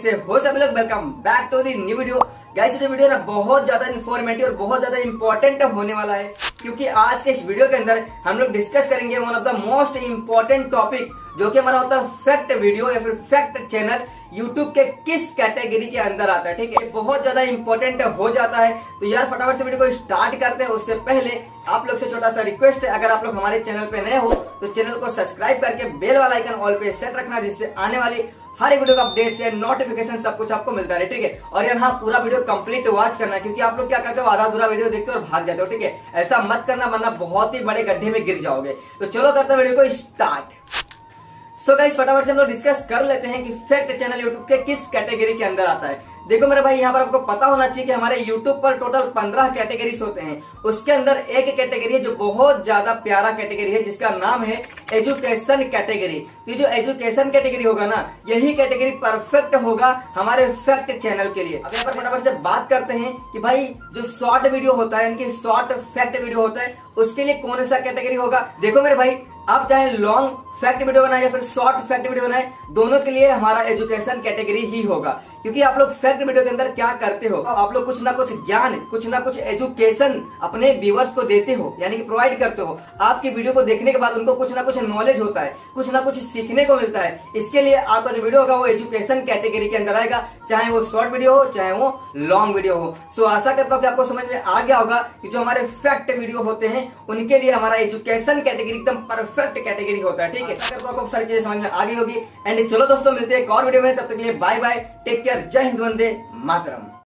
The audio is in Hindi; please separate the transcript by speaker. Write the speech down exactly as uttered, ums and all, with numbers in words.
Speaker 1: कैसे हो सब लोग, welcome back to the new video. Guys ये वीडियो ना बहुत ज्यादा इन्फॉर्मेटिव और बहुत ज्यादा इंपॉर्टेंट होने वाला है, क्योंकि आज के इस वीडियो के अंदर हम लोग डिस्कस करेंगे one of the most important topic, जो कि हमारा होता है फैक्ट वीडियो या फिर फैक्ट चैनल यूट्यूब के किस कैटेगरी के अंदर आता है। ठीक है, बहुत ज्यादा इंपॉर्टेंट हो जाता है। तो यार फटाफट से वीडियो को स्टार्ट करते हैं। उससे पहले आप लोग से छोटा सा रिक्वेस्ट है, अगर आप लोग हमारे चैनल पे नए हो तो चैनल को सब्सक्राइब करके बेल वाला आइकन ऑल पे सेट रखना, जिससे आने वाली हर एक वीडियो का अपडेट से नोटिफिकेशन सब कुछ आपको मिलता है। ठीक है, और यहाँ पूरा वीडियो कंप्लीट वॉच करना, क्योंकि आप लोग क्या करते हो, आधा अधूरा वीडियो देखते हो और भाग जाते हो। ठीक है, ऐसा मत करना, वरना बहुत ही बड़े गड्ढे में गिर जाओगे। तो चलो करते हैं वीडियो को स्टार्ट। सो गाइस फटाफट से हम लोग डिस्कस कर लेते हैं कि फैक्ट चैनल यूट्यूब के किस कैटेगरी के अंदर आता है। देखो मेरे भाई, यहाँ पर आपको पता होना चाहिए कि हमारे यूट्यूब पर टोटल पंद्रह कैटेगरीज होते हैं। उसके अंदर एक कैटेगरी है जो बहुत ज्यादा प्यारा कैटेगरी है, जिसका नाम है एजुकेशन कैटेगरी। तो जो एजुकेशन कैटेगरी होगा ना, यही कैटेगरी परफेक्ट होगा हमारे फैक्ट चैनल के लिए। अब यहाँ पर फटाफट से बात करते हैं कि भाई जो शॉर्ट वीडियो होता है, यानी शॉर्ट फैक्ट वीडियो होता है, उसके लिए कौन सा कैटेगरी होगा। देखो मेरे भाई, आप चाहे लॉन्ग फैक्ट वीडियो बनाए या फिर शॉर्ट फैक्ट वीडियो बनाए, दोनों के लिए हमारा एजुकेशन कैटेगरी ही होगा। क्योंकि आप लोग फैक्ट वीडियो के अंदर क्या करते हो, आप लोग कुछ ना कुछ ज्ञान, कुछ ना कुछ एजुकेशन अपने व्यूअर्स को देते हो, यानी कि प्रोवाइड करते हो। आपकी वीडियो को देखने के बाद उनको कुछ ना कुछ नॉलेज होता है, कुछ ना कुछ सीखने को मिलता है। इसके लिए आपका जो वीडियो होगा वो एजुकेशन कैटेगरी के अंदर आएगा, चाहे वो शॉर्ट वीडियो हो चाहे वो लॉन्ग वीडियो हो। सो आशा करता हूँ कि आपको समझ में आ गया होगा कि जो हमारे फैक्ट वीडियो होते हैं उनके लिए हमारा एजुकेशन कैटेगरी एकदम परफेक्ट कैटेगरी होता है। ठीक है, आशा करता हूँ आपको सारी चीजें समझ में आ गई होगी। एंड चलो दोस्तों, मिलते हैं एक और वीडियो में, तब तक के लिए बाय बाय, टेक केयर, जय हिंद, वंदे मातरम।